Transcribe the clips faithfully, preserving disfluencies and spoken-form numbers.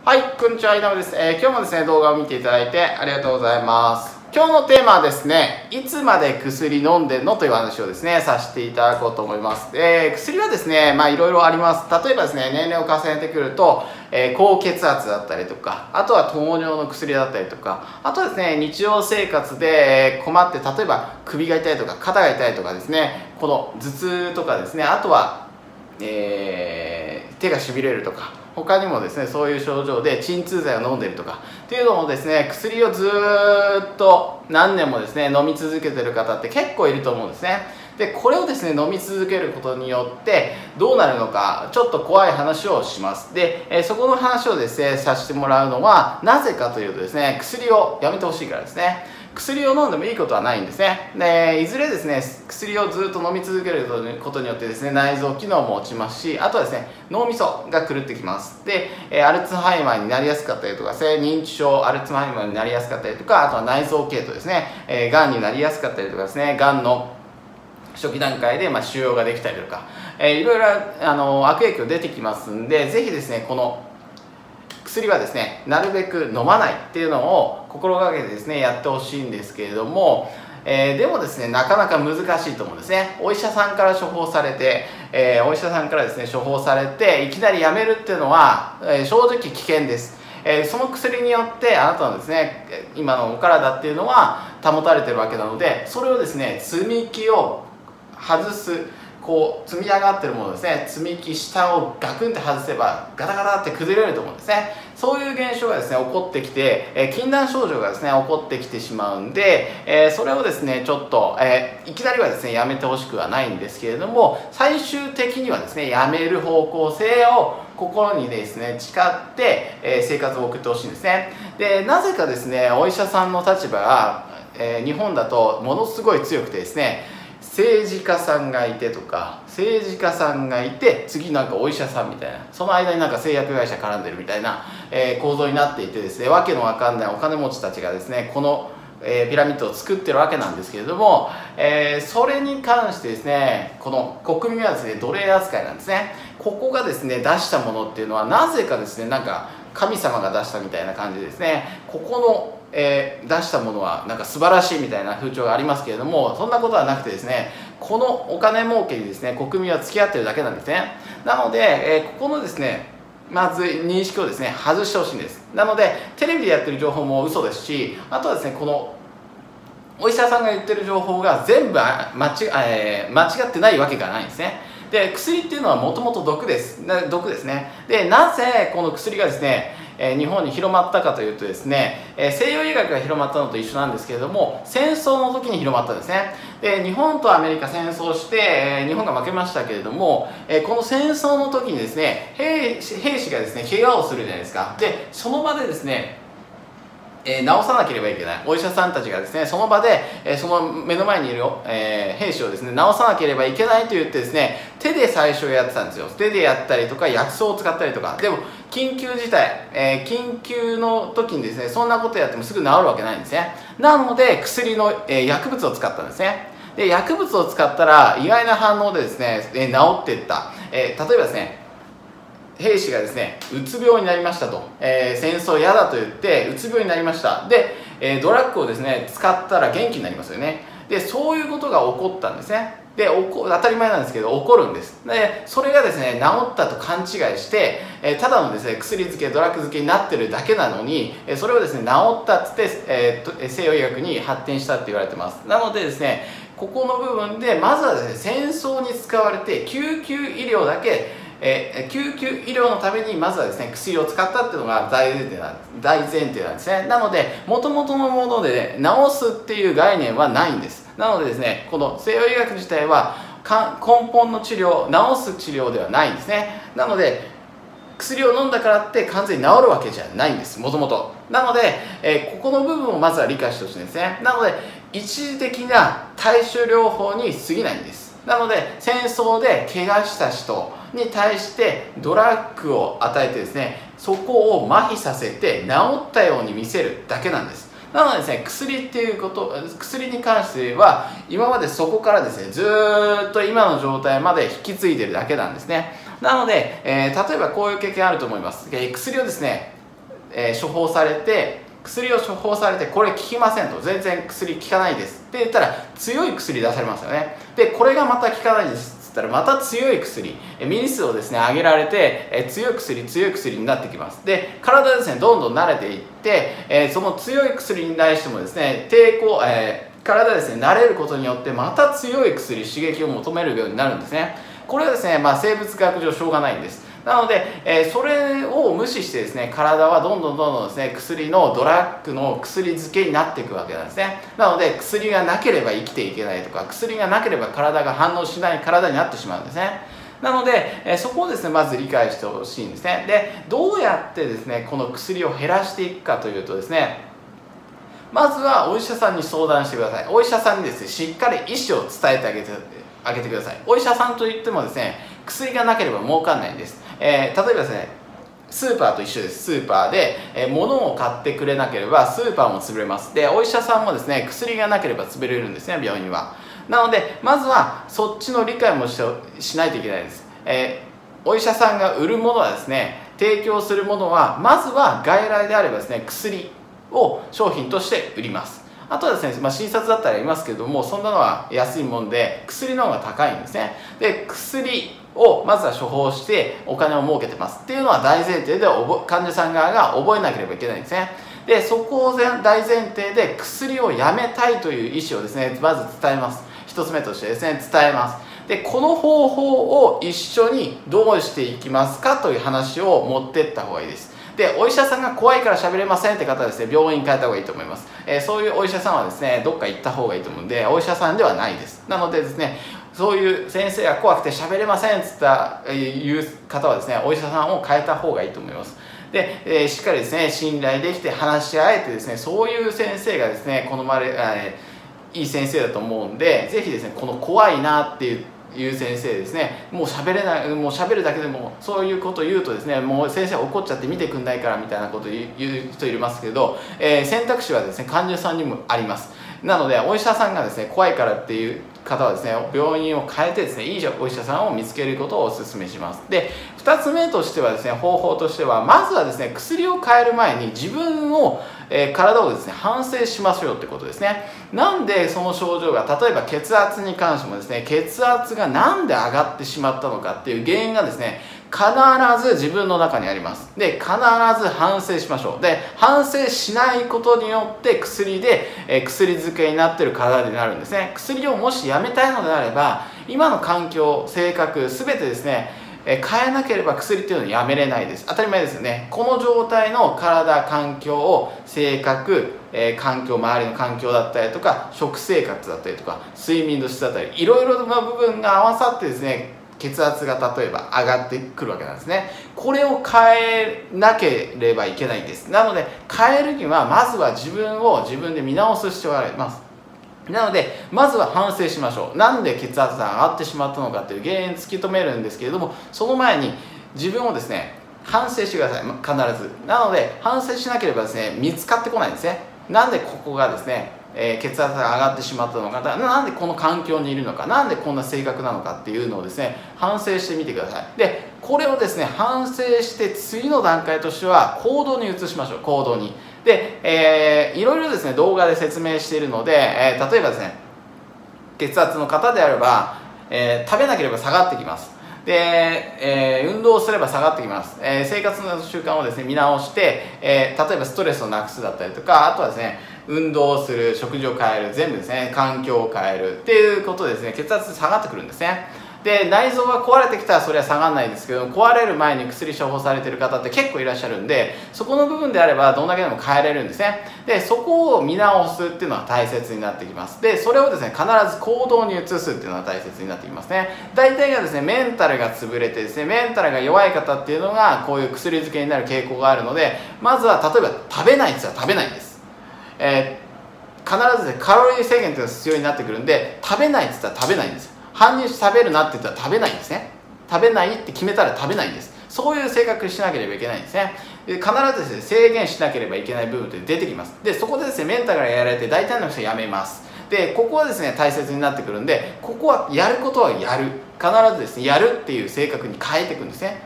はい、こんにちは、井上です。えー、今日もですね、動画を見ていただいてありがとうございます。今日のテーマはですね、いつまで薬飲んでんのという話をですね、させていただこうと思います。えー、薬はですね、まあいろいろあります。例えばですね、年齢を重ねてくると、えー、高血圧だったりとか、あとは糖尿の薬だったりとか、あとはですね、日常生活で困って、例えば首が痛いとか、肩が痛いとかですね、この頭痛とかですね、あとは、えー、手がしびれるとか、他にもですね、そういう症状で鎮痛剤を飲んでるとかっていうのもですね、薬をずーっと何年もですね飲み続けてる方って結構いると思うんですね。でこれをですね飲み続けることによってどうなるのか、ちょっと怖い話をします。で、えー、そこの話をですねさせてもらうのはなぜかというとですね、薬をやめてほしいからですね。薬を飲んでもいいことはないんですね。でいずれですね、薬をずっと飲み続けることによってですね、内臓機能も落ちますし、あとはですね、脳みそが狂ってきます。で、アルツハイマーになりやすかったりとかですね、認知症、アルツハイマーになりやすかったりとか、あとは内臓系統ですね、えー、がんになりやすかったりとかですね、がんの初期段階でまあ腫瘍ができたりとか、えー、いろいろあの悪影響出てきますんで、ぜひですね、この薬はですね、なるべく飲まないっていうのを心がけてですね、やってほしいんですけれども、えー、でもですね、なかなか難しいと思うんですね。お医者さんから処方されて、えー、お医者さんからですね、処方されて、いきなりやめるっていうのは、えー、正直危険です。えー、その薬によってあなたのですね、今のお体っていうのは保たれてるわけなので、それをですね、積み木を外す、こう積み上がってるものですね、積み木下をガクンって外せばガタガタって崩れると思うんですね。そういう現象がですね起こってきて、えー、禁断症状がですね起こってきてしまうんで、えー、それをですねちょっと、えー、いきなりはですねやめてほしくはないんですけれども、最終的にはですねやめる方向性を心にですね誓って、えー、生活を送ってほしいんですね。でなぜかですね、お医者さんの立場が、えー、日本だとものすごい強くてですね、政治家さんがいてとか、政治家さんがいて次なんかお医者さんみたいな、その間になんか製薬会社絡んでるみたいな、えー、構造になっていてですね、わけのわかんないお金持ちたちがですねこの、えー、ピラミッドを作ってるわけなんですけれども、えー、それに関してですね、この国民はですね奴隷扱いなんですね。ここがですね出したものっていうのはなぜかですね、なんか神様が出したみたいな感じでですね、ここのえー、出したものはなんか素晴らしいみたいな風潮がありますけれども、そんなことはなくてですね、このお金儲けにですね国民は付き合ってるだけなんですね。なので、えー、ここのですねまず認識をですね外してほしいんです。なのでテレビでやってる情報も嘘ですし、あとはですねこのお医者さんが言ってる情報が全部間違、えー、間違ってないわけがないんですね。で薬っていうのはもともと毒です。毒ですね。でなぜこの薬がですねえー、日本に広まったかというとですね、えー、西洋医学が広まったのと一緒なんですけれども、戦争の時に広まったんですね。で日本とアメリカ戦争して、えー、日本が負けましたけれども、えー、この戦争の時にですね 兵, 兵士がですね怪我をするじゃないですか。でその場でですねえー、治さなければいけない。お医者さんたちがですねその場で、えー、その目の前にいる、えー、兵士をですね治さなければいけないと言ってですね、手で最初やってたんですよ。手でやったりとか薬草を使ったりとか。でも緊急事態、えー、緊急の時にですねそんなことやってもすぐ治るわけないんですね。なので薬の、えー、薬物を使ったんですね。で薬物を使ったら意外な反応でですね、えー、治っていった、えー、例えばですね兵士がですねうつ病になりましたと、えー、戦争嫌だと言ってうつ病になりました。で、えー、ドラッグをですね使ったら元気になりますよね。でそういうことが起こったんですね。で当たり前なんですけど起こるんです。でそれがですね治ったと勘違いして、えー、ただのですね薬漬けドラッグ漬けになってるだけなのに、えー、それをですね治ったっつって、えー、西洋医学に発展したって言われてます。なのでですねここの部分でまずはですね戦争に使われて救急医療だけえー、救急医療のためにまずはですね薬を使ったっていうのが大前提なん大前提なんですね。なので元々のもので、ね、治すっていう概念はないんです。なのでですねこの西洋医学自体は根本の治療、治す治療ではないんですね。なので薬を飲んだからって完全に治るわけじゃないんです、もともと。なので、えー、ここの部分をまずは理解してほしいんですね。なので一時的な対処療法に過ぎないんです。なので戦争で怪我した人に対してドラッグを与えてですねそこを麻痺させて治ったように見せるだけなんです。なのでですね薬っていうこと薬に関しては今までそこからですねずーっと今の状態まで引き継いでるだけなんですね。なので、えー、例えばこういう経験あると思います。えー、薬をですねえー、処方されて薬を処方されてこれ効きませんと、全然薬効かないですって言ったら強い薬出されますよね。でこれがまた効かないですって言ったらまた強い薬、ミリ数をですね上げられて、え強い薬強い薬になってきます。で体はですねどんどん慣れていって、えー、その強い薬に対してもですね抵抗、えー、体ですね慣れることによってまた強い薬刺激を求めるようになるんですね。これはですね、まあ、生物学上しょうがないんです。なので、えー、それを無視してですね体はどんどんどんどんですね薬のドラッグの薬漬けになっていくわけなんですね。なので薬がなければ生きていけないとか、薬がなければ体が反応しない体になってしまうんですね。なので、えー、そこをですねまず理解してほしいんですね。でどうやってですねこの薬を減らしていくかというとですね、まずはお医者さんに相談してください。お医者さんにですねしっかり意思を伝えてあげてあげてください。お医者さんといってもですね薬がなければ儲かんないんです。えー、例えばですねスーパーと一緒です。スーパーで、えー、物を買ってくれなければスーパーも潰れます。でお医者さんもですね薬がなければ潰れるんですね、病院は。なのでまずはそっちの理解もし、しないといけないです。えー、お医者さんが売るものはですね提供するものはまずは外来であればですね薬を商品として売ります。あとはですね、まあ、診察だったらありますけども、そんなのは安いもんで薬の方が高いんですね。で薬をまずは処方してお金を儲けてますっていうのは大前提で患者さん側が覚えなければいけないんですね。でそこを大前提で薬をやめたいという意思をですねまず伝えます。一つ目としてですね伝えます。でこの方法を一緒にどうしていきますかという話を持っていった方がいいです。でお医者さんが怖いから喋れませんって方はですね病院変えた方がいいと思います。えー、そういうお医者さんはですねどっか行った方がいいと思うんで、お医者さんではないです。なのでですねそういう先生が怖くて喋れませんっつったいう方はですねお医者さんを変えた方がいいと思います。で、えー、しっかりですね信頼できて話し合えてですねそういう先生がですね好まれ、えー、いい先生だと思うんで、ぜひですねこの怖いなっていういう先生ですね、もう喋れない、もう喋るだけでもそういうことを言うとですねもう先生怒っちゃって見てくんないからみたいなことを言う人いますけど、えー、選択肢はですね患者さんにもあります。なのでお医者さんがですね怖いからっていう方はですね病院を変えてですねいいお医者さんを見つけることをお勧めします。でふたつめとしてはですね方法としてはまずはですね薬を変える前に自分を、えー、体をですね反省しましょうってことですね。なんでその症状が例えば血圧に関してもですね血圧がなんで上がってしまったのかっていう原因がですね必ず自分の中にあります。で必ず反省しましょう。で反省しないことによって薬で、えー、薬漬けになっている体になるんですね。薬をもしやめたいのであれば今の環境性格全てですね、えー、変えなければ薬っていうのはやめれないです。当たり前ですよね。この状態の体環境を性格、えー、環境周りの環境だったりとか食生活だったりとか睡眠の質だったりいろいろな部分が合わさってですね血圧が例えば上がってくるわけなんですね。これを変えなければいけないんです。なので変えるにはまずは自分を自分で見直す必要があります。なのでまずは反省しましょう。なんで血圧が上がってしまったのかっていう原因を突き止めるんですけれども、その前に自分をですね反省してください。必ず。なので反省しなければですね見つかってこないんですね。なんでここがですねえー、血圧が上がってしまったのか、なんでこの環境にいるのか、なんでこんな性格なのかっていうのをですね反省してみてください。でこれをですね反省して次の段階としては行動に移しましょう。行動にで、えー、いろいろですね動画で説明しているので、えー、例えばですね血圧の方であれば、えー、食べなければ下がってきます。で、えー、運動をすれば下がってきます。えー、生活の習慣をですね見直して、えー、例えばストレスをなくすだったりとか、あとはですね運動をする、食事を変える、全部ですね環境を変えるっていうことでですね血圧下がってくるんですね。で内臓が壊れてきたらそれは下がらないですけど、壊れる前に薬処方されている方って結構いらっしゃるんで、そこの部分であればどんだけでも変えれるんですね。でそこを見直すっていうのは大切になってきます。でそれをですね必ず行動に移すっていうのが大切になってきますね。大体がですねメンタルが潰れてですねメンタルが弱い方っていうのがこういう薬漬けになる傾向があるので、まずは例えば食べないって言ったら食べないんです。えー、必ず、ね、カロリー制限というのが必要になってくるんで、食べないって言ったら食べないんです。半日食べるなって言ったら食べないんですね。食べないって決めたら食べないんです。そういう性格にしなければいけないんですね。で必ずですね制限しなければいけない部分って出てきます。でそこでですねメンタルがやられて大体の人はやめます。でここはですね大切になってくるんで、ここはやることはやる、必ずですねやるっていう性格に変えていくんですね。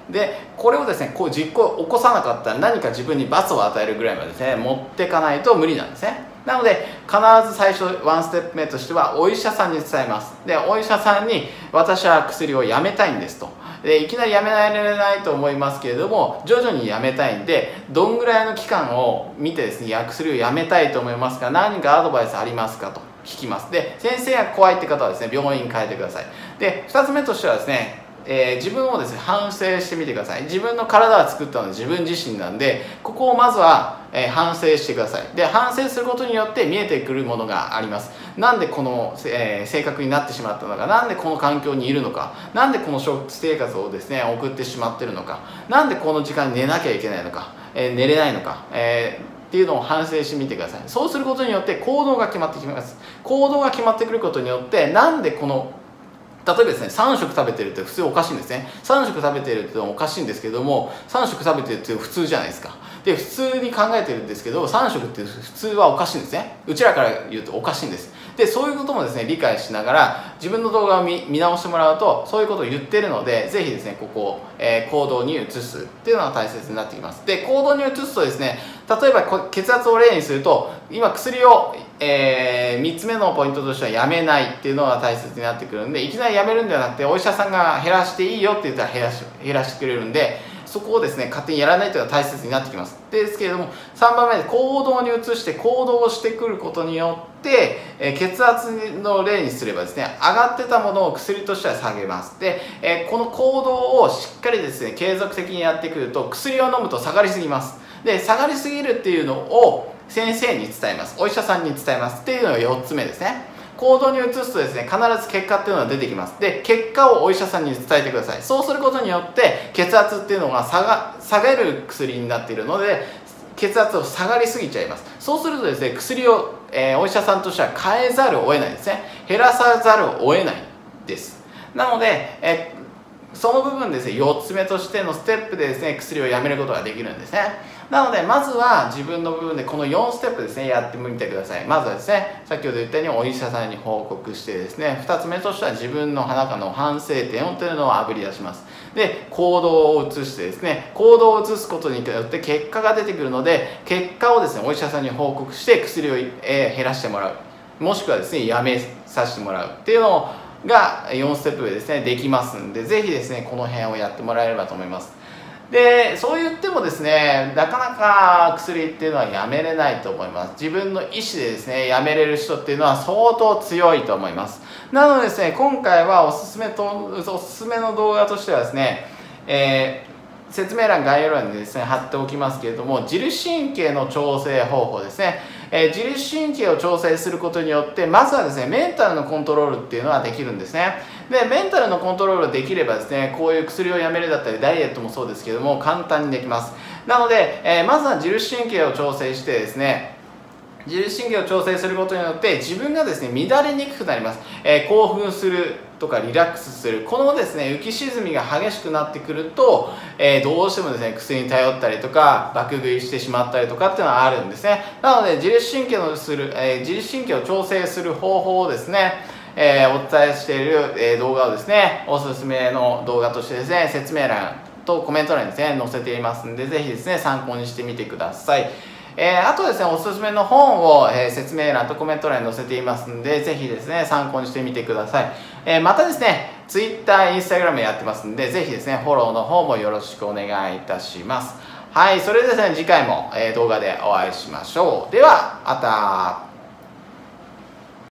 でこれをですねこう実行を起こさなかったら何か自分に罰を与えるぐらいまでですね持っていかないと無理なんですね。なので必ず最初ワンステップ目としてはお医者さんに伝えます。でお医者さんに私は薬をやめたいんですと。でいきなりやめられないと思いますけれども徐々にやめたいんでどんぐらいの期間を見てですね薬をやめたいと思いますが何かアドバイスありますかと聞きます。で先生が怖いって方はですね病院変えてください。でふたつめとしてはですねえー、自分をですね反省してみてください。自分の体を作ったのは自分自身なんでここをまずは、えー、反省してください。で反省することによって見えてくるものがあります。なんでこの、えー、性格になってしまったのか、なんでこの環境にいるのか、なんでこの食生活をですね送ってしまってるのか、なんでこの時間に寝なきゃいけないのか、えー、寝れないのか、えーっていうのを反省してみてください。そうすることによって行動が決まってきます。行動が決まってくることによってなんでこの例えばですねさん食食べてるって普通おかしいんですね。さん食食べてるっておかしいんですけどもさん食食べてるって普通じゃないですか。で普通に考えてるんですけどさん食って普通はおかしいんですね。うちらから言うとおかしいんです。でそういうこともですね理解しながら自分の動画を 見, 見直してもらうとそういうことを言ってるのでぜひですねここを、えー、行動に移すっていうのが大切になってきます。で行動に移すとですね例えば血圧を例にすると今薬を、えー、みっつめのポイントとしてはやめないっていうのが大切になってくるんでいきなりやめるんではなくてお医者さんが減らしていいよって言ったら減らし減らしてくれるんでそこをですね勝手にやらないというのが大切になってきます。ですけれどもさんばんめで行動に移して行動をしてくることによって、えー、血圧の例にすればですね上がってたものを薬としては下げます。で、えー、この行動をしっかりですね継続的にやってくると薬を飲むと下がりすぎます。で下がりすぎるっていうのを先生に伝えます。お医者さんに伝えますっていうのがよっつめですね。行動に移すとですね必ず結果っていうのが出てきます。で結果をお医者さんに伝えてください。そうすることによって血圧っていうのが下が下げる薬になっているので血圧を下がりすぎちゃいます。そうするとですね薬を、えー、お医者さんとしては変えざるを得ないですね。減らさざるを得ないです。なので、えーその部分ですねよっつめとしてのステップでですね薬をやめることができるんですね。なのでまずは自分の部分でこのよんステップですねやってみてください。まずはですね先ほど言ったようにお医者さんに報告してですねふたつめとしては自分の中の反省点をというのをあぶり出します。で行動を移してですね行動を移すことによって結果が出てくるので結果をですねお医者さんに報告して薬を、えー、減らしてもらうもしくはですねやめさせてもらうっていうのをがよんステップでですねできますんでぜひですねこの辺をやってもらえればと思います。でそう言ってもですねなかなか薬っていうのはやめれないと思います。自分の意思でですねやめれる人っていうのは相当強いと思います。なのでですね今回はおすすめとおすすめの動画としてはですね、えー説明欄概要欄にですね貼っておきますけれども自律神経の調整方法ですね、えー、自律神経を調整することによってまずはですねメンタルのコントロールっていうのはできるんですね。でメンタルのコントロールできればですねこういう薬をやめるだったりダイエットもそうですけども簡単にできます。なので、えー、まずは自律神経を調整してですね自律神経を調整することによって自分がですね乱れにくくなります。えー、興奮するとかリラックスするこのですね浮き沈みが激しくなってくると、えー、どうしてもですね薬に頼ったりとか爆食いしてしまったりとかっていうのはあるんですね。なので自律神経のする、えー、自律神経を調整する方法をですねえー、お伝えしている、えー、動画をですねおすすめの動画としてですね説明欄とコメント欄にですね載せていますのでぜひですね参考にしてみてください。えー、あとですねおすすめの本を、えー、説明欄とコメント欄に載せていますのでぜひですね参考にしてみてください。えー、またですね Twitter、Instagram やってますのでぜひですねフォローの方もよろしくお願いいたします。はい、それでですね次回も、えー、動画でお会いしましょう。ではまた。